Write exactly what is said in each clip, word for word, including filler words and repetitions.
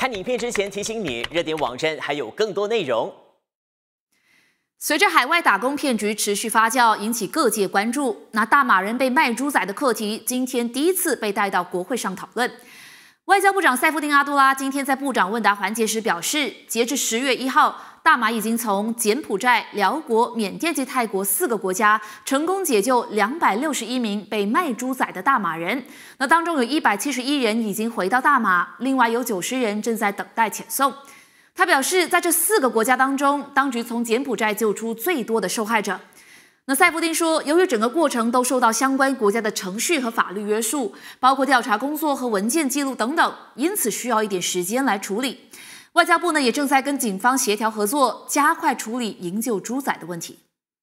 看影片之前提醒你，热点网站还有更多内容。 随着海外打工骗局持续发酵，引起各界关注。那大马人被卖猪仔的课题，今天第一次被带到国会上讨论。外交部长塞夫丁阿杜拉今天在部长问答环节时表示，截至十月一号，大马已经从柬埔寨、辽国、缅甸及泰国四个国家成功解救两百六十一名被卖猪仔的大马人。那当中有一百七十一人已经回到大马，另外有九十人正在等待遣送。他表示，在这四个国家当中，当局从柬埔寨救出最多的受害者。那塞夫丁说，由于整个过程都受到相关国家的程序和法律约束，包括调查工作和文件记录等等，因此需要一点时间来处理。外交部呢也正在跟警方协调合作，加快处理营救猪仔的问题。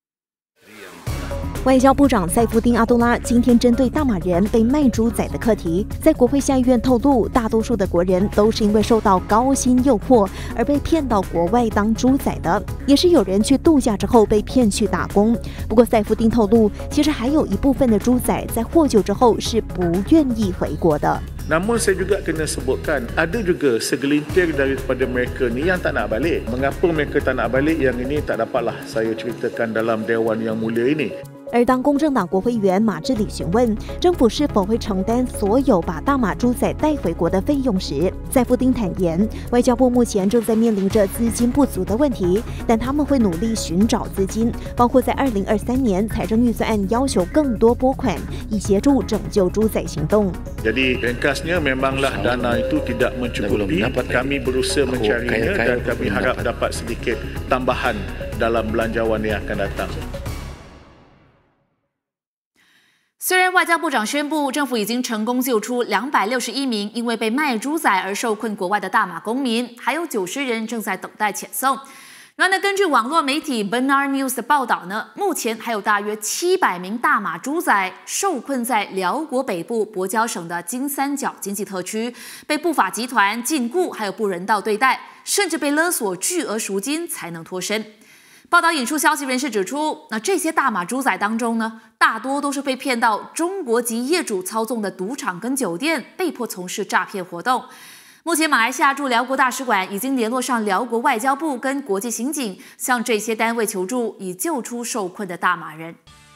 外交部长塞夫丁阿杜拉今天针对大马人被卖猪仔的课题，在国会下议院透露，大多数的国人都是因为受到高薪诱惑而被骗到国外当猪仔的，也是有人去度假之后被骗去打工。不过塞夫丁透露，其实还有一部分的猪仔在获救之后是不愿意回国的。 Namun saya juga kena sebutkan, ada juga segelintir daripada mereka ni yang tak nak balik. Mengapa mereka tak nak balik? Yang ini tak dapatlah saya ceritakan dalam Dewan Yang Mulia ini. 而当公正党国会议员马志里询问政府是否会承担所有把大马猪仔带回国的费用时，塞夫丁坦言，外交部目前正在面临着资金不足的问题，但他们会努力寻找资金，包括在二零二三年财政预算案要求更多拨款，以协助拯救猪仔行动。 Jadi ringkasnya memanglah dana itu tidak mencukupi. Kami berusaha mencarinya dan kami harap dapat sedikit tambahan dalam belanjawan yang akan datang. 虽然外交部长宣布，政府已经成功救出两百六十一名因为被卖猪仔而受困国外的大马公民，还有九十人正在等待遣送。然而呢，根据网络媒体 Benar News 的报道呢，目前还有大约七百名大马猪仔受困在辽国北部博交省的金三角经济特区，被不法集团禁锢，还有不人道对待，甚至被勒索巨额赎金才能脱身。报道引述消息人士指出，那这些大马猪仔当中呢，大多都是被骗到中国籍业主操纵的赌场跟酒店，被迫从事诈骗活动。目前，马来西亚驻辽国大使馆已经联络上辽国外交部跟国际刑警，向这些单位求助，以救出受困的大马人。